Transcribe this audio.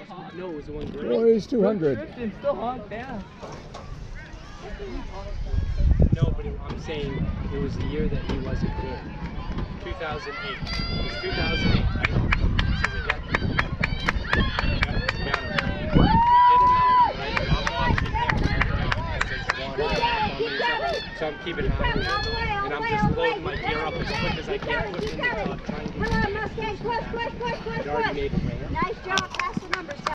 honk. No, it was the one great. Oh, he's 200. Drifting, still honk, yeah. No, but I'm saying it was the year that he wasn't good. 2008. It was 2008, right? So we got him. We got him. We get him out, right? I'm watching him. So I'm keeping an eye on him. And I'm just loading my gear up as quick as I can, putting in the top, trying to get him. It already made him, man. Nice job, pass the numbers down.